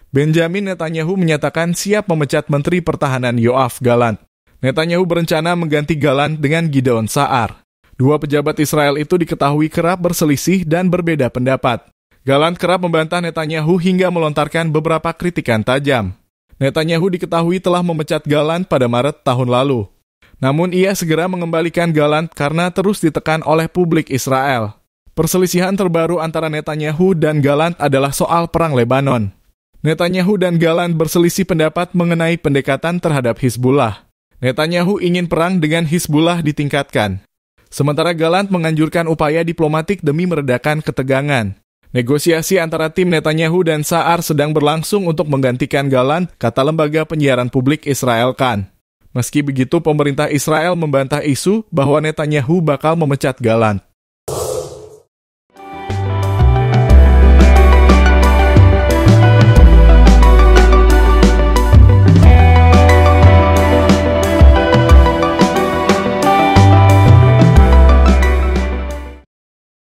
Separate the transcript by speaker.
Speaker 1: Benjamin Netanyahu menyatakan siap memecat Menteri Pertahanan Yoav Gallant. Netanyahu berencana mengganti Gallant dengan Gideon Sa'ar. Dua pejabat Israel itu diketahui kerap berselisih dan berbeda pendapat. Gallant kerap membantah Netanyahu hingga melontarkan beberapa kritikan tajam. Netanyahu diketahui telah memecat Gallant pada Maret tahun lalu. Namun ia segera mengembalikan Gallant karena terus ditekan oleh publik Israel. Perselisihan terbaru antara Netanyahu dan Gallant adalah soal perang Lebanon. Netanyahu dan Gallant berselisih pendapat mengenai pendekatan terhadap Hizbullah. Netanyahu ingin perang dengan Hizbullah ditingkatkan. Sementara Gallant menganjurkan upaya diplomatik demi meredakan ketegangan. Negosiasi antara tim Netanyahu dan Sa'ar sedang berlangsung untuk menggantikan Gallant, kata lembaga penyiaran publik Israel Kan. Meski begitu, pemerintah Israel membantah isu bahwa Netanyahu bakal memecat Gallant.